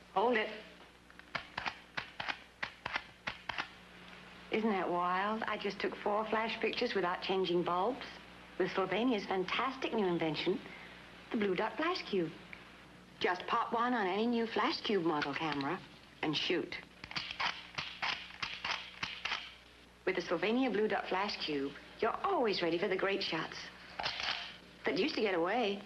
Hold it. Isn't that wild? I just took 4 flash pictures without changing bulbs with Slovenia's fantastic new invention, the Blue Dot Flash Cube. Just pop one on any new Flash Cube model camera and shoot. With the Slovenia Blue Dot Flash Cube, you're always ready for the great shots that used to get away.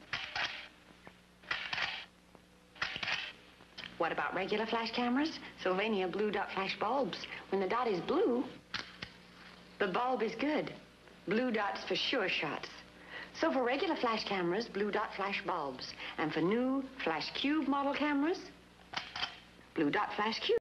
What about regular flash cameras? Slovenia Blue Dot Flash bulbs. When the dot is blue, the bulb is good. Blue dots for sure shots. So for regular flash cameras, Blue Dot Flash bulbs. And for new Flash Cube model cameras, Blue Dot Flash Cube.